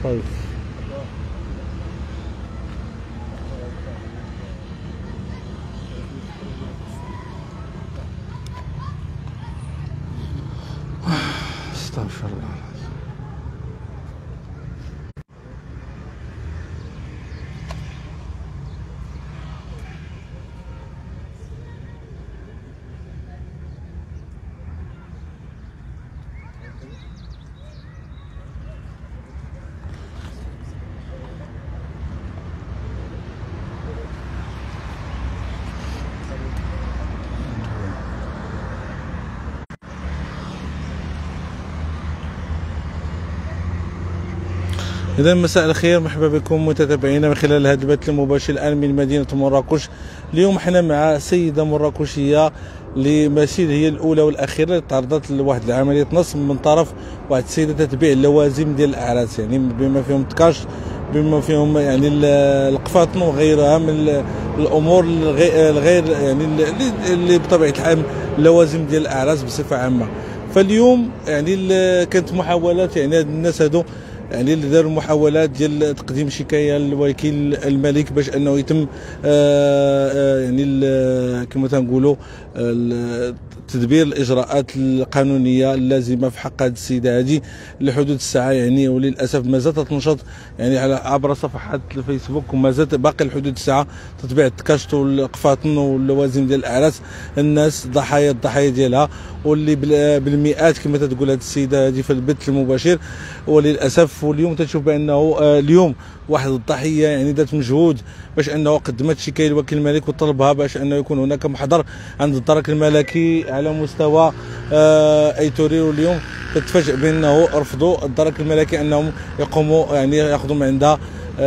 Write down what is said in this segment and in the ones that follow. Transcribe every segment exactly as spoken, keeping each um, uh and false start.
طيب استغفر الله. إذا مساء الخير، مرحبا بكم متتابعينا من خلال هذا البث المباشر الآن من مدينة مراكش. اليوم حنا مع سيدة مراكشية اللي ماشي هي الأولى والأخيرة اللي تعرضت لواحد العملية نصب من طرف واحد السيدة تتبيع اللوازم ديال الأعراس، يعني بما فيهم التكاش، بما فيهم يعني القفاطن وغيرها من الأمور الغير يعني اللي بطبيعة الحال اللوازم ديال الأعراس بصفة عامة. فاليوم يعني كانت محاولات، يعني هاد الناس هادو يعني اللي داروا محاولات ديال تقديم شكايه للوكيل الملك باش انه يتم آآ آآ يعني كما تنقولوا تدبير الاجراءات القانونيه اللازمه في حق هذه السيده هذه لحدود الساعه يعني. وللاسف مازالت تنشط يعني على عبر صفحات الفيسبوك، ومازالت باقي لحدود الساعه تتبيع التكاشط والقفاطن واللوازم ديال الاعراس. الناس ضحايا الضحايا ديالها واللي بالمئات كما تقول هذه السيده هذه في البث المباشر. وللاسف واليوم تشوف بانه اليوم واحد الضحيه يعني دات مجهود باش انه قدمت شكايه لوكيل الملك وطلبها باش انه يكون هناك محضر عند الدرك الملكي على مستوى ايتوري. واليوم تتفاجئ بانه رفضوا الدرك الملكي انهم يقوموا يعني ياخذوا من عندها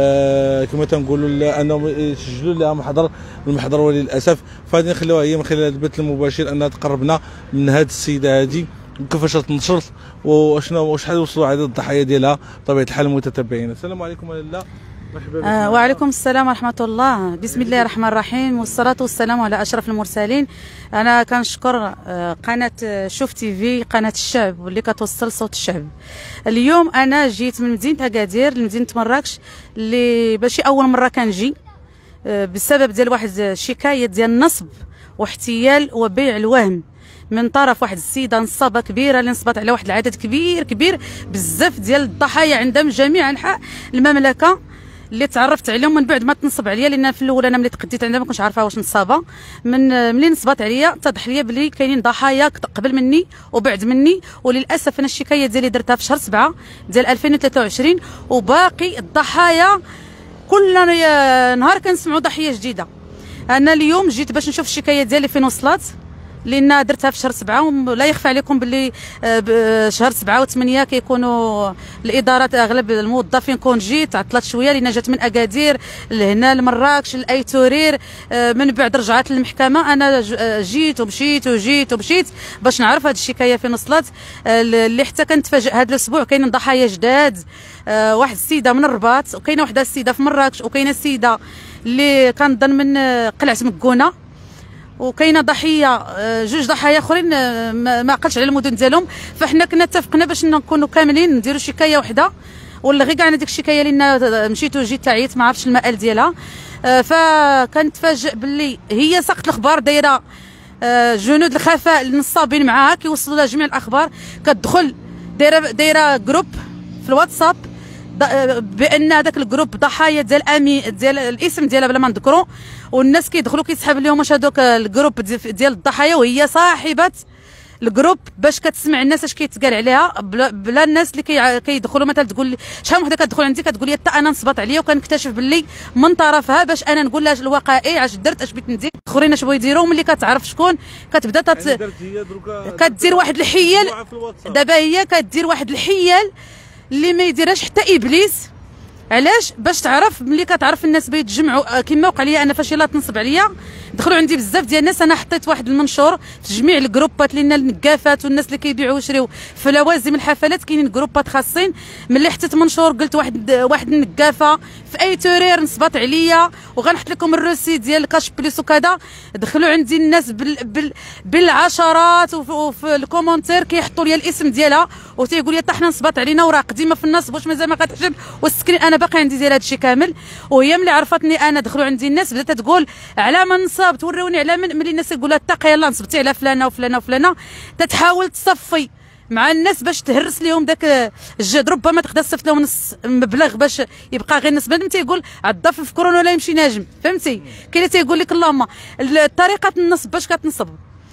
آه كما تنقولوا انهم يسجلوا لها محضر المحضر. وللاسف فغادي نخليوها هي من خلال البث المباشر انها تقربنا من هذه السيده هذه وكيفاش تنشرت وشنو وشحال وصلوا عدد الضحايا ديالها بطبيعه الحال المتتبعين. السلام عليكم ورحمه الله. مرحبا بكم. آه وعليكم السلام ورحمه الله. بسم الله الرحمن الرحيم والصلاه والسلام على اشرف المرسلين. انا كنشكر آه قناه شوف تي في، قناه الشعب واللي كتوصل صوت الشعب. اليوم انا جيت من مدينه اكادير لمدينه مراكش اللي ماشي اول مره كنجي آه بسبب ديال واحد الشكايه ديال نصب واحتيال وبيع الوهم من طرف واحد السيده نصابه كبيره اللي نصبت على واحد العدد كبير كبير بزاف ديال الضحايا عندها من جميع انحاء المملكه اللي تعرفت عليهم من بعد ما تنصب عليا. لان في الاول انا ملي تقديت عندها ما كنتش عارفه واش نصابه. من ملي نصبت عليا اتضح لي بلي كاينين ضحايا قبل مني وبعد مني. وللاسف انا الشكايه ديالي درتها في شهر سبعة ديال ألفين وثلاثة وعشرين وباقي الضحايا كل نهار كنسمعوا ضحيه جديده. انا اليوم جيت باش نشوف الشكايه ديالي فين وصلت، لان درتها في شهر سبعة ولا يخفى عليكم باللي شهر سبعة وثمانية كيكونوا الادارات اغلب الموظفين كونجي تعطلت شويه لان جات من اكادير لهنا لمراكش لايتورير. من بعد رجعت للمحكمه. انا جيت ومشيت وجيت ومشيت باش نعرف هذه الشكايه فين وصلت. اللي حتى كنتفاجئ هذا الاسبوع كاينين ضحايا جداد. واحد السيده من الرباط، وكاينه وحده السيده في مراكش، وكاينه السيده اللي كنظن من قلعه مكونه، وكاينه ضحيه جوج ضحايا اخرين ما عقلتش على المدن ديالهم. فاحنا كنا اتفقنا باش نكونوا كاملين نديروا شكايه وحده ولا غير كاع ديك الشكايه لان مشيت وجيت تعيط ما عرفتش المآل ديالها. فكنتفاجئ باللي هي ساقط الاخبار دايره جنود الخفاء النصابين معاها كيوصلوا لها جميع الاخبار. كتدخل دايره دايره جروب في الواتساب بان هذاك الجروب ضحايا ديال امي ديال الاسم ديالها بلا ما نذكروا، والناس كيدخلوا كيسحب لهم واش هذوك الجروب ديال الضحايا، وهي صاحبه الجروب باش كتسمع الناس اش كيتقال عليها بلا, بلا الناس اللي كيدخلوا مثلا تقول لي شحال وحده كتدخل عندي كتقول لي حتى انا نصبت عليا وكنكتشف باللي من طرفها باش انا نقول لها الوقائع اش درت اش بغيت ندير. اخرين اش بغاو يديروا ملي كتعرف شكون كتبدا تت... يعني كدير واحد الحيل. دابا هي كدير واحد الحيل اللي ما يديرهاش حتى ابليس. علاش؟ باش تعرف ملي كتعرف الناس بيتجمعوا كما وقع لي انا فاش يلاه تنصب عليا. دخلوا عندي بزاف ديال الناس. انا حطيت واحد المنشور في جميع الجروبات لان النقافات والناس اللي كيبيعوا ويشريو في لوازم الحفلات كاينين جروبات خاصين. ملي حطيت منشور قلت واحد واحد النقافه في اي تورير نصبت عليا وغنحط لكم الروسي ديال كاش بليس وكذا. دخلوا عندي الناس بال بال بالعشرات وفي الكومونتير كيحطوا لي الاسم ديالها وتيقول لي حنا نصبط علينا وراه قديمه في النصب واش مازال ما كتحجب والسكرين انا باقي عندي ديال هذا الشيء كامل. وهي ملي عرفتني انا دخلوا عندي الناس بدات تقول على ما نصاب توروني على من ملي الناس يقولوا اتقي يلاه نصبتي على فلانه وفلانه وفلانه تتحاول تصفي مع الناس باش تهرس لهم داك الجهد. ربما تقدر تصيفط لهم نص مبلغ باش يبقى غير نص بنادم تيقول عضف في كورونا ولا يمشي ناجم فهمتي. كاين اللي تيقول لك اللهم طريقه النصب باش كتنصب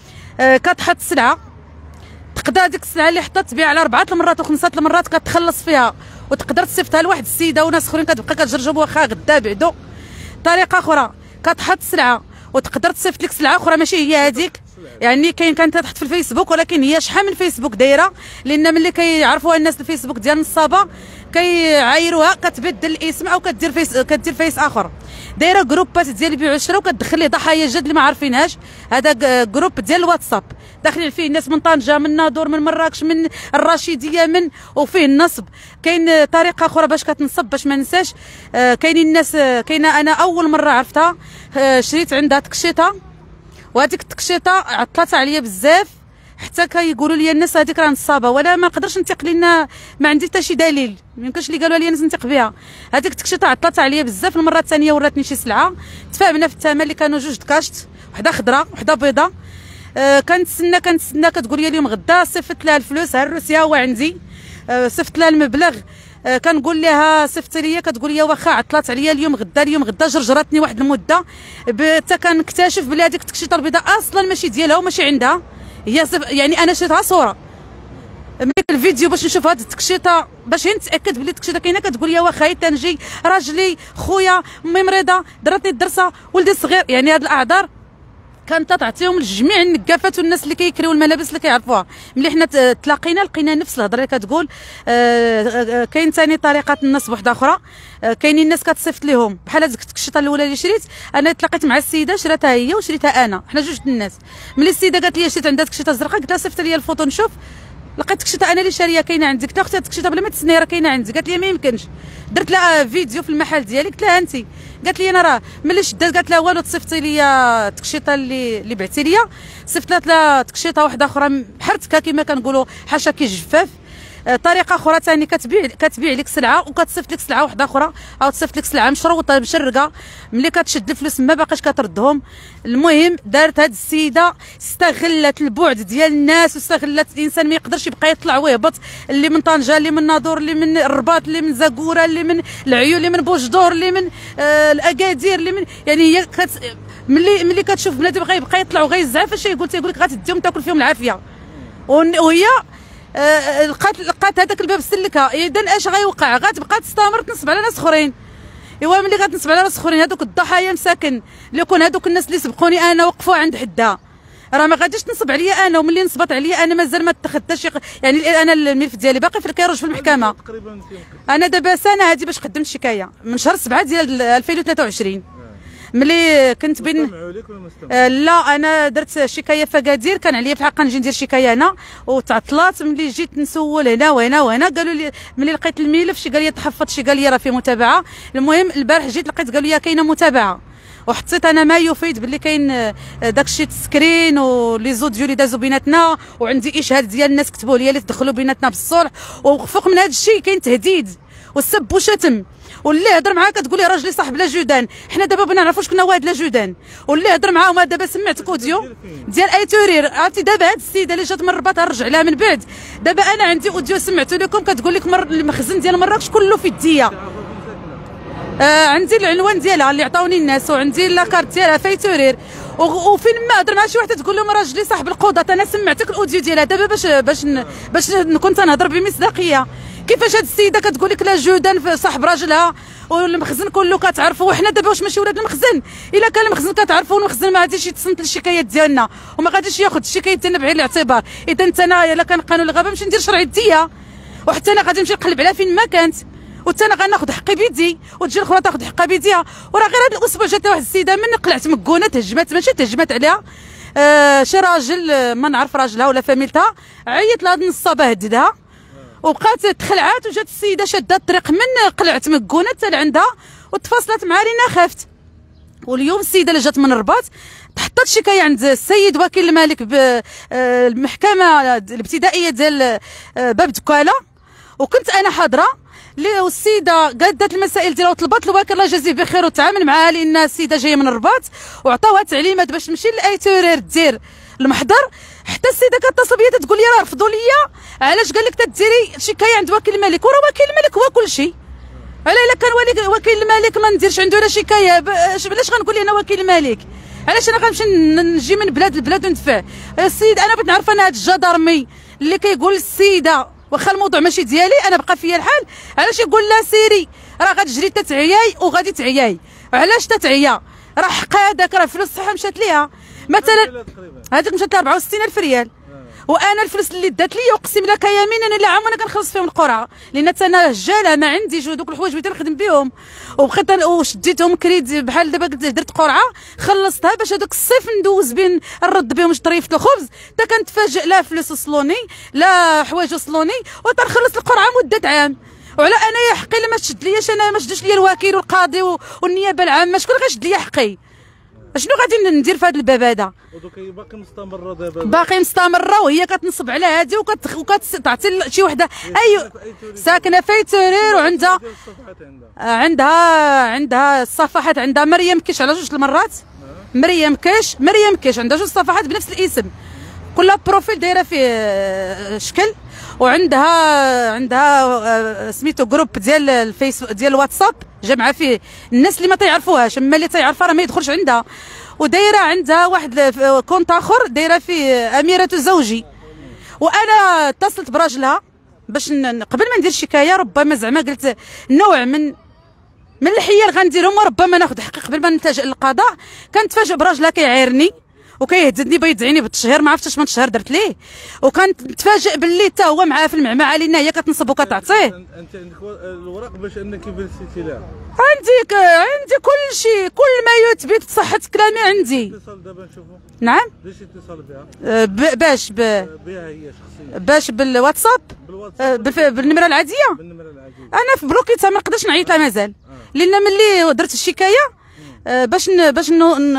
آه كتحط السلعه تقدر ديك السلعه اللي حطات تبيع على اربعه المرات وخمسه المرات كتخلص فيها وتقدر تصيفطها لواحد السيده وناس اخرين كتبقى كتجرجب واخا غدا بعدو. طريقه اخرى كتحط السلعه وتقدر تصيفط لك سلعه اخرى ماشي هي هذيك. يعني كاين كانت تحط في الفيسبوك ولكن هي شحال من فيسبوك دايره لان ملي كيعرفوها الناس الفيسبوك ديال النصابه كيعايروها كتبدل الاسم او كدير فيس كدير فيس اخر. دايره جروبات ديال البيع والشراء وكتدخل لي ضحايا جد اللي ما عارفينهاش. هذا جروب ديال الواتساب داخلين فيه الناس من طنجه من ناظور من مراكش من الرشيديه من وفيه النصب. كاين طريقه اخرى باش كتنصب باش ما ننساش آه كاينين الناس آه كاينه انا اول مره عرفتها آه شريت عندها تكشيطه وهذيك التكشيطه عطلات عليا بزاف حتى كيقولوا لي الناس هذيك راه نصابه ولا ما نقدرش نثق لان ما عندي حتى شي دليل ما يمكنش اللي قالوا لي الناس نثق بها. هذيك التكشيطه عطلات عليا بزاف. المره الثانيه وراتني شي سلعه تفاهمنا في الثمن اللي كانوا جوج دكاشت وحده خضراء وحده بيضاء آه كنتسنى كنتسنى كتقول لي اليوم غدا صيفط لها الفلوس ها الروسيه هو عندي آه صيفط لها المبلغ آه كنقول لها صيفط لي كتقول لي واخا عطلات عليا اليوم غدا اليوم غدا جرجرتني واحد المده حتى كنكتشف بلي هذيك التكشيطه البيضاء اصلا ماشي ديالها وماشي عندها هي يعني انا شفتها صوره ملي الفيديو باش نشوف هاد التكشيطه باش نتاكد بلي التكشيطه كاينه كتقول لي واخا تنجي راجلي خويا امي مريضه درتني الدرسه ولدي صغير يعني هاد الاعذار كانت تعطيهم لجميع النقافات والناس اللي كيكريو الملابس اللي كيعرفوها. ملي حنا تلاقينا لقينا نفس الهضره اللي كتقول. آه كاين ثاني طريقه النصب وحده اخرى آه كاينين الناس كتصيفط لهم بحال هذيك التكشيطه الاولى اللي شريت انا تلاقيت مع السيده شراتها هي وشريتها انا حنا جوج الناس. ملي السيده قالت لي شريت عندها تكشيطه زرقاء قلت لها صيفط لي الفوطو نشوف لقيت تكشيطه انا اللي شاريه كاينه عندك قلت لها اختي التكشيطه بلا ما تسني راه كاينه عندي قالت لي ما يمكنش. درت لها فيديو في المحل ديالي قلت لها انت قالت لي انا راه ملي شدات قالت لها والو تصيفطي لي التكشيطه اللي اللي بعتي لي صيفطت لها تكشيطه واحده اخرى حرتكه كما كنقولوا حاشا كي جفاف. طريقه اخرى ثاني كتبيع كتبيع لك سلعه وكتصيفط لك سلعه واحده اخرى او تصيفط لك سلعه مشروطه مشرقه ملي كتشد الفلوس ما باقاش كتردهم. المهم دارت هذه السيده استغلت البعد ديال الناس واستغلت الانسان ما يقدرش يبقى يطلع ويهبط اللي من طنجه اللي من ناظور اللي من الرباط اللي من زاكوره اللي من العيون اللي من بوجدور اللي من آه الاكادير اللي من يعني هي كت ملي ملي كتشوف بنادم غيبقى يطلع وغيزعف اش يقول تيقول لك غتديهم تاكل فيهم العافيه وهي آه لقات لقات هذاك الباب سلكها. اذا اش غيوقع غتبقى تستمر تنصب على ناس اخرين. ايوا ملي غتنصب على ناس اخرين هذوك الضحايا مساكن اللي يكون هذوك الناس اللي سبقوني انا وقفوا عند حدها راه ما غاديش تنصب عليا انا وملي نصبت عليا انا مازال ما اتخذ حتى شي يعني انا الملف ديالي باقي في كيروج في المحكمه. انا دابا سنه هذه باش قدمت شكايه من شهر سبعة ديال ألفين وثلاثة وعشرين ملي كنت بين آه لا انا درت شكايه في اكادير كان عليا في الحق نجي ندير شكايه هنا وتعطلات. ملي جيت نسول هنا وهنا وهنا قالوا لي ملي لقيت الملف شي قال لي تحفظ شي قال لي راه فيه متابعه. المهم البارح جيت لقيت قالوا لي كاينه متابعه وحطيت انا ما يفيد باللي كاين داكشي تسكرين ولي زوديو اللي دازوا بيناتنا وعندي اشهاد ديال الناس كتبوا لي اللي تدخلوا بيناتنا بالصلح. وفوق من هذا الشيء كاين تهديد والسب وشتم واللي هضر معاك كتقول لي راجلي صاحب لا جودان. حنا دابا بغينا نعرفوا شكون هو هاد لا جودان واللي هضر معاهم. دابا سمعتك اوديو ديال اي تورير عرفتي دابا هاد السيده اللي جات من الرباط نرجع لها من بعد. دابا انا عندي اوديو سمعته لكم كتقول لك مر المخزن ديال مراكش كله في الديه. آه عندي العنوان ديالها اللي عطاوني الناس وعندي لاكارت ديالها في تورير وفين ما هضر مع شي وحده تقول لهم راجلي صاحب القوضه. انا سمعتك الاوديو ديالها دابا باش باش باش نكون تنهضر بمصداقيه. كيفاش هاد السيده كتقول لك لا جودان صاحب راجلها والمخزن كله كتعرفوا وحنا دابا واش ماشي ولاد المخزن؟ الا كان المخزن كتعرفوا والمخزن ما غاديش يتصنت للشكايات ديالنا وما غاديش ياخذ الشكايات ديالنا بعين الاعتبار. اذا انت انا الا كان قانون الغابه نمشي ندير شرعيه الديه وحتى انا غادي نمشي نقلب عليها فين ما كانت وحتى انا غناخذ حقي بيدي وتجي الاخرى تاخذ حقها بيديها. وراه غير هذا الاسبوع جات واحد السيده من قلعت مكونه تهجمات ماشي تهجمات عليها آه شي راجل ما نعرف راجلها ولا فاميلتها عيط لهاد النصابه هددها وبقات تخلعات وجات السيده شاده الطريق من قلعه مكونه حتى لعندها وتفاصلت معها لينا خافت واليوم السيده اللي جات من الرباط تحطت شكايه عند السيد وكيل الملك بالمحكمه الابتدائيه ديال باب دكاله، وكنت انا حاضره. والسيده قادت المسائل ديالها وطلبت الوكيل الله يجازيه بخير وتعامل معها لان السيده جايه من الرباط، وعطاوها تعليمات باش تمشي لايتورير دير المحضر. حتى السيده كتصل بيا تقول لي راه رفضوا ليا، علاش قال لك تديري شكايه عند وكيل الملك؟ وراه وكيل الملك هو كل شيء. على الا كان وكيل الملك ما نديرش عنده لا شكايه، علاش غنقول لي انا وكيل الملك؟ علاش انا غنمشي نجي من بلاد لبلاد وندفع؟ السيد انا بغيت نعرف انا هاد الجدرمي اللي كيقول السيده واخا الموضوع ماشي ديالي انا بقى فيا الحال، علاش يقول لها سيري راه غتجري تتعياي وغادي تعياي؟ علاش تتعيا؟ راه حق هذاك، راه فلوس صحه مشات ليها. مثلا هذيك مشات لها أربعة وستين ألف ريال، وانا الفلوس اللي دات لي اقسم لك يمينا الا عام انا كنخلص فيهم القرعه، لان انا هجاله ما عنديش دوك الحوايج بغيت نخدم بهم، وبقيت وشديتهم كريدي بحال دابا درت قرعه خلصتها باش هذوك الصيف ندوز بين نرد بهم شطريفه الخبز، حتى كنتفاجئ لا فلوس وصلوني لا حوايج وصلوني، وتنخلص القرعه مده عام. وعلى انايا حقي الا ما تشد لياش انا، ما شدوش ليا الوكيل والقاضي والنيابه العامه، شكون غيشد ليا حقي؟ شنو غادي ندير في هذا الباب هذا؟ ودوك باقي مستمره دابا؟ باقي مستمره، وهي كتنصب على هذه وكتعطي شي وحده اي ساكنه في تورير، وعندها عندها عندها الصفحات، عندها مريم كيش على جوج المرات، مريم كيش مريم كيش عندها جوج صفحات بنفس الاسم، كلها بروفيل دايره فيه شكل، وعندها عندها سميتو جروب ديال الفيسبوك ديال الواتساب جامعه فيه الناس اللي ما تيعرفوهاش، اما اللي تيعرفها راه ما يدخلش عندها. ودايره عندها واحد كونت اخر دايره فيه اميره زوجي. وانا اتصلت براجلها باش قبل ما ندير شكايه، ربما زعما قلت نوع من من الحيل غنديرهم وربما ناخذ حقي قبل ما نلتجئ للقضاء. كنتفاجئ براجلها كيعايرني وكيهددني بيدعيني بالتشهير، ما عرفتش من التشهير درت ليه، وكانت نتفاجئ باللي حتى هو معاه في المعمعه لان هي كتنصب وكتعطيه. انت عندك الوراق باش انك فلسيتي لها؟ عندي عندي كل شيء، كل ما يثبت صحه كلامي عندي. اتصل دابا نشوفوا. نعم. باش اتصل بها؟ أه باش ب... بها هي شخصيا؟ باش بالواتساب؟ بالواتساب أه بالنمره العاديه؟ بالنمره العاديه. انا في بلوكيتها ما نقدرش نعيط لها مازال، آه. لان ملي درت الشكايه باش باش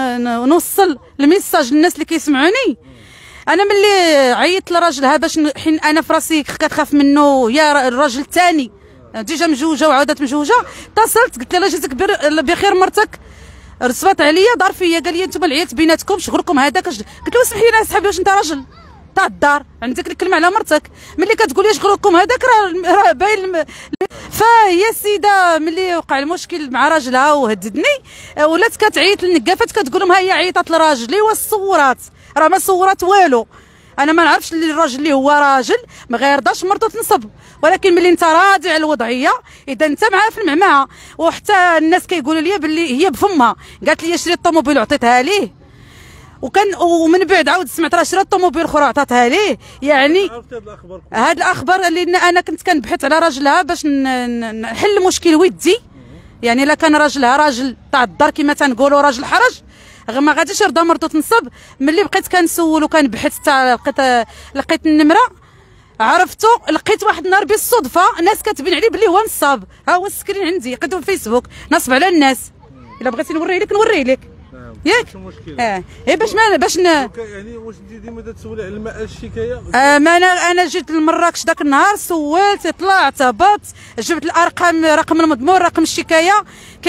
نوصل الميساج للناس اللي كيسمعوني، انا ملي عيطت لراجلها باش حين انا في راسي كتخاف منه، يا الراجل الثاني ديجا مجوجه وعاودت مجوجه، اتصلت قلت لها الله يجازيك بخير مرتك رسبت عليا دار فيا، قال لي انتم العيات بيناتكم شغلكم هذاك. قلت له اسمح لي اسحبي واش انت راجل تاع الدار عندك الكلمه على مرتك، ملي كتقول لي شغلكم هذاك راه باين. فهي السيده ملي وقع المشكل مع راجلها وهددني ولات كتعيط للنقافات كتقول لهم ها هي عيطات لراجلي والصورات، راه ما صورات والو. انا ما نعرفش اللي الراجل اللي هو راجل ما غيرضاش مرته تنصب، ولكن ملي انت راضي على الوضعيه اذا انت معاه في المعمعه. وحتى الناس كيقولوا لي باللي هي بفمها قالت لي شري الطوموبيل وعطيتها ليه، وكان ومن بعد عاود سمعت راه شرات طوموبيل اخرى عطاتها ليه. يعني هاد الاخبار اللي انا كنت كنبحث على راجلها باش نحل مشكل ودي، يعني الا كان راجلها راجل تاع الدار كما تنقولوا راجل حرج ما غاديش يرضى مرته تنصب. ملي بقيت كنسول وكنبحث حتى لقيت لقيت النمره عرفتو، لقيت واحد النهار بالصدفه ناس كاتبين عليه بلي هو نصاب، ها هو السكرين عندي لقيته في فيسبوك نصب على الناس. الا بغيتي نوريه لك نوريه لك ياك اه اي باش ما باش ن... يعني واش انت ديما تسولي على الماء الشكايه؟ آه ما انا انا جيت لمراكش ذاك النهار سولت طلعت هبطت جبت الارقام، رقم المضمون رقم الشكايه،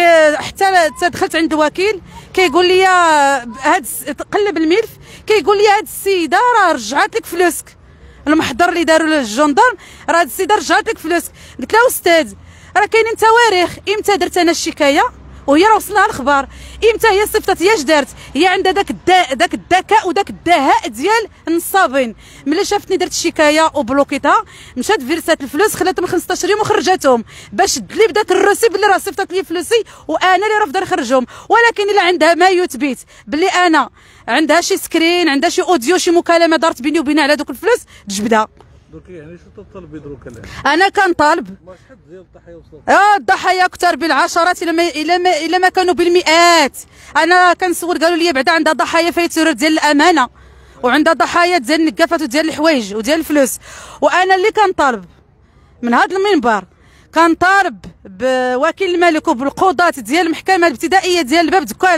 حتى دخلت عند الوكيل كيقول لي هاد قلب الملف كيقول لي هاد السيده راه رجعت لك فلوسك، المحضر اللي داروا للجندرم راه هاد السيده رجعت لك فلوسك. قلت له استاذ راه كاينين تواريخ، امتى درت انا الشكايه وهي راه وصلها الخبر، امتى هي صيفطت هي اش دارت، هي عندها داك الدا داك الذكاء وداك الدهاء ديال النصابين. ملي شافتني درت الشكايه وبلوكيتها مشات فيرسات الفلوس خلاتهم خمسطاش يوم وخرجتهم باش تدلي بداك الروسي بلي راه صيفطت لي فلوسي وانا اللي رافضه نخرجهم. ولكن الا عندها ما يثبت بلي انا عندها شي سكرين عندها شي اوديو شي مكالمه دارت بيني وبينها على دوك الفلوس تجبدها. دوك يعني شنو تطلبي دروك الان؟ انا كنطالب شحال ديال الضحايا وصلت؟ اه الضحايا اكثر بالعشرات الى ما الى ما الى ما كانوا بالمئات. انا كنسول قالوا لي بعدا عندها ضحايا في تورير ديال الامانه وعندها ضحايا ديال النقافات وديال الحوايج وديال الفلوس. وانا اللي كنطالب من هذا المنبر كنطالب بوكيل الملك وبالقضاة ديال المحكمه الابتدائيه ديال باب دكاله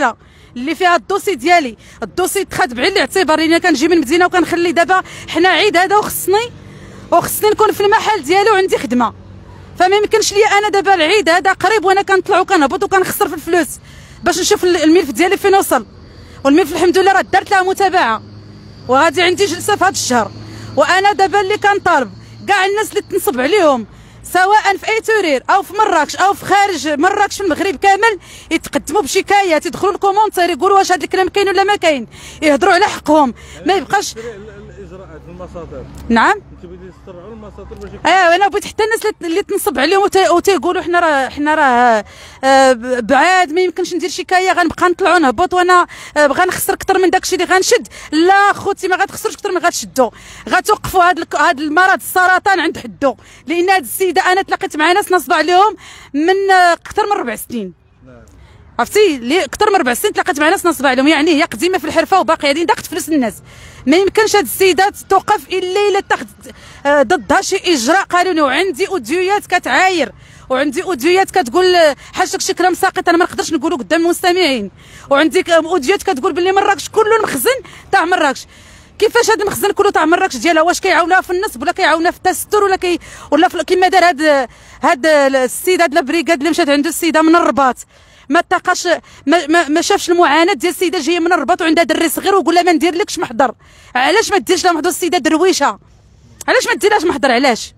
اللي فيها الدوسي ديالي، الدوسي تخاد بعين الاعتبار لان كنجي من مدينه وكنخلي دابا حنا عيد هذا وخصني وخصني نكون في المحل ديالي وعندي خدمه. فما يمكنش ليا انا دابا العيد هذا قريب وانا كنطلع وكنهبط وكنخسر في الفلوس باش نشوف الملف ديالي فين وصل. والملف الحمد لله راه دارت لها متابعه وغادي عندي جلسه في هذا الشهر. وانا دابا اللي كنطالب كاع الناس اللي تنصب عليهم سواء في اي تورير او في مراكش او في خارج مراكش في المغرب كامل يتقدموا بشكايات، يدخلوا الكومونتير يقولوا واش هذا الكلام كاين ولا ما كاين، يهضروا على حقهم ما يبقاش الاجراءات المساطر. نعم انت بدي تسرعوا المساطر باش ايوا انا بغيت حتى الناس اللي تنصب عليهم وتيقولوا حنا راه حنا راه بعاد ما يمكنش ندير شكايه غنبقى نطلعوا نهبط وانا غنخسر اكثر من داكشي اللي غنشد. لا خوتي ما غتخسروش اكثر من غتشدوا، غتوقفوا هذا هذا المرض السرطان عند حدو. لان هذه السيده انا تلاقيت مع ناس نصبوا عليهم من اكثر من ربع سنين عرفتي لي اكثر من ربع سنين تلاقيت مع ناس نصبوا عليهم، يعني هي قديمه في الحرفه وباقي غادي داقت فلوس الناس. ما يمكنش هاد السيدات توقف الا الا تاخذ ضدها شي اجراء قانوني. وعندي اوديويات كتعاير وعندي اوديويات كتقول حاجتك شي كلام ساقط انا ما نقدرش نقولو قدام المستمعين. وعندي اوديويات كتقول باللي مراكش كله المخزن تاع مراكش. كيفاش هذا المخزن كله تاع مراكش ديالها واش كيعاونوها في النصب ولا كيعاونوها في التستر ولا كي ولا كيما دار هاد هاد السيد هاد البريكاد اللي مشات عنده السيده من الرباط ما تلقاش ما, ما, ما شافش المعاناه ديال السيده جايه من الرباط وعندها دري صغير ويقول لها ما نديرلكش محضر. علاش ما ديرش لها محضر السيده درويشه؟ علاش ما ديرلهاش محضر؟ علاش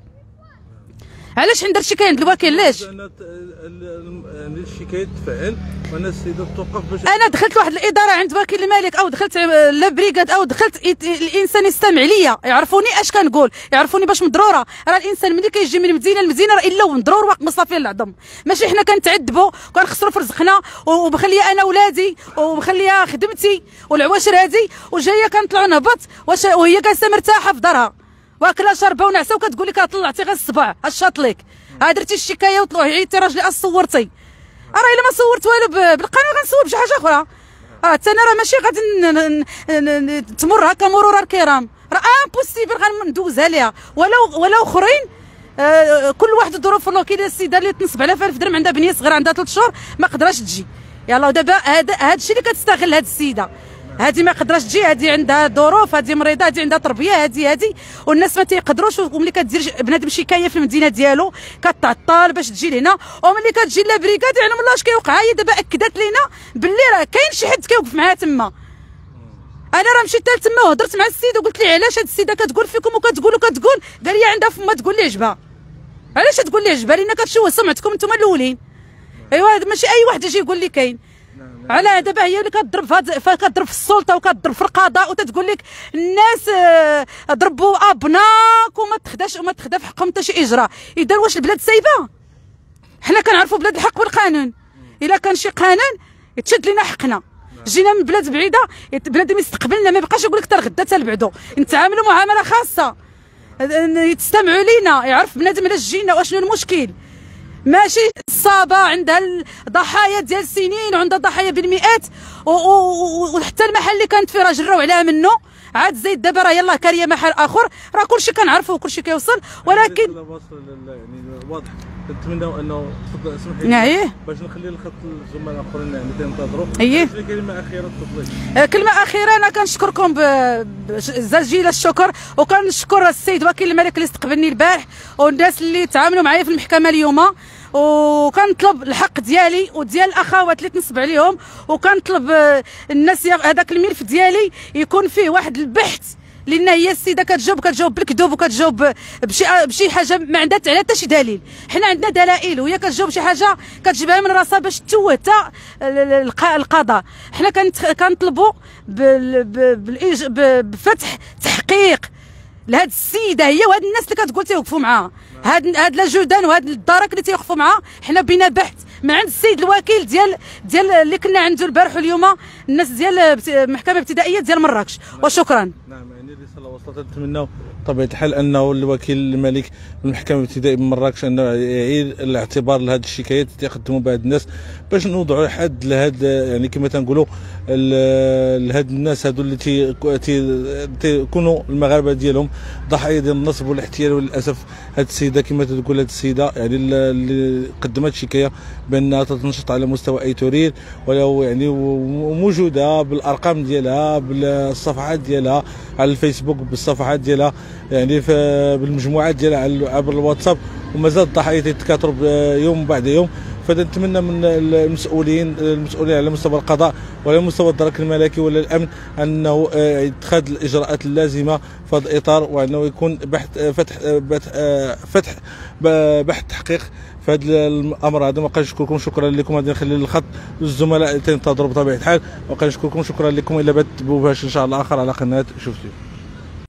علاش ندير شكايه عند الوكيل؟ علاش الشكايه تفعل وانا السيده توقف باش انا دخلت لواحد الاداره عند وكيل الملك او دخلت لابريكاد او دخلت الانسان يستمع ليا، يعرفوني اش كنقول، يعرفوني باش مضروره. راه الانسان ملي كيجي من مدينه لمدينه راه الا ومضرور واقف مصافي العظم، ماشي حنا كنتعذبوا وكنخسروا في رزقنا ومخليه انا ولادي ومخليه خدمتي والعواشر هذه وجايه كنطلعوا نهبط واش وهي جالسه مرتاحه في دارها واكله شاربه ونعسه وكتقول لك طلعتي غير الصبع اش شاطلك ها درتي الشكايه وطلعوا عيطتي راجلي اش صورتي. راه الا ما صورت والو بالقانون غنصور بشي حاجه اخرى. اه حتى انا راه ماشي غادي تمر هكا مرور الكرام، راه امبوسيبل غندوزها ليها. ولو ولو اخرين آه كل واحد ظروف الله. كاينه السيده اللي تنصب عليها في ألف درهم عندها بنيه صغيره عندها ثلاث شهور ما قدراش تجي. يلاه دابا هذا هذا الشيء اللي كتستغل هذه السيده، هذه ما قدراش تجي، هذه عندها ظروف، هذه مريضه، هذه عندها تربيه، هذه هذه والناس ما تيقدروش. وملي كدير بنادم شكايه في المدينه ديالو كتعطل باش تجي لهنا، وملي كتجي لا بريكاد يعلم الله اش كيوقع. هي دابا اكدت لينا باللي راه كاين شي حد كيوقف معاها تما. انا راه مشيت حتى تما وهضرت مع السيده وقلت لي علاش هاد السيده كتقول فيكم وكتقول وكتقول. قال لي عندها فما تقول لي عجبها. علاش تقول لي عجبها؟ لان كتشوه سمعتكم نتوما الاولين. ايوا ماشي اي واحد يجي يقول لي كاين. على دابا هي اللي كتضرب كتضرب في السلطه وكتضرب في القضاء وتتقول لك الناس ضربوا ابناك وما تخداش وما تخدا في حقهم حتى شي اجراء. اذا واش البلاد سايبه؟ حنا كنعرفوا بلاد الحق والقانون. الا كان شي قانون يتشد لنا حقنا. جينا من بلاد بعيده بلاد يستقبلنا ما يبقاش يقول لك حتى الغدا حتى لبعدو. نتعاملوا معامله خاصه يتستمعوا لينا، يعرف بنادم علاش جينا واشنو المشكل. ماشي الصابه عندها ضحايا ديال سنين وعندها ضحايا بالمئات وحتى المحل اللي كانت فيه راه جراو عليها منه عاد زيد دابا راه يلاه كاريه محل اخر. راه كلشي كنعرفوا وكلشي كيوصل ولكن يعني واضح. نتمنوا انه تفضل اسمح لي نعم باش نخلي الخط الزملاء الاخرين اللي تنتظروا. اييه كلمه اخيره تفضلي. كلمه اخيره انا كنشكركم بجزيل الشكر وكنشكر السيد وكيل الملك اللي استقبلني البارح والناس اللي تعاملوا معايا في المحكمه اليوم. وكنطلب الحق ديالي وديال الاخوات اللي تنصب عليهم، وكنطلب الناس هذاك الملف ديالي يكون فيه واحد البحث. لان هي السيده كتجاوب كتجاوب بالكذوب وكتجاوب بشي بشي حاجه ما عندها حتى شي دليل. حنا عندنا دلائل وهي كتجاوب شي حاجه كتجيبها من راسها باش توه حتى القضاء. حنا كنطلبوا بفتح تحقيق لهاد السيده هي وهاد الناس اللي كتقول تيوقفوا معاها، هاد هاد لاجودان وهاد الدرك اللي تيوقفوا معاها. حنا بينا بحث من عند السيد الوكيل ديال ديال اللي كنا عنده البارح واليوم الناس ديال المحكمه الابتدائيه ديال مراكش. وشكرا. نعم يعني الرساله وصلت. نتمنوا بطبيعه الحال انه الوكيل الملك بالمحكمه الابتدائيه بمراكش انه يعيد الاعتبار لهذه الشكايات اللي يقدموا بها الناس باش نوضعوا حد لهذا، يعني كما تنقولوا لهاد الناس هادو اللي تيكونوا المغاربه ديالهم ضحايا ديال النصب والاحتيال. وللاسف هاد السيده كما تقول هاد السيده يعني اللي قدمت شكايه بانها تتنشط على مستوى ايتوريل، ولو يعني وموجوده بالارقام ديالها بالصفحات ديالها على الفيسبوك بالصفحات ديالها يعني بالمجموعات ديالها عبر الواتساب، ومازال الضحايا تتكاثروا يوم بعد يوم. فنتمنى من المسؤولين المسؤولين على مستوى القضاء وعلى مستوى الدرك الملكي ولا الامن انه اتخاذ الاجراءات اللازمه في هذا الاطار، وانه يكون بحث فتح فتح بحث تحقيق في هذا الامر هذا. وكنشكركم شكرا لكم. غادي نخلي الخط للزملاء اللي تنتظروا بطبيعه الحال، وكنشكركم شكرا لكم. الى بث مباشر ان شاء الله اخر على قناه شوف تي في.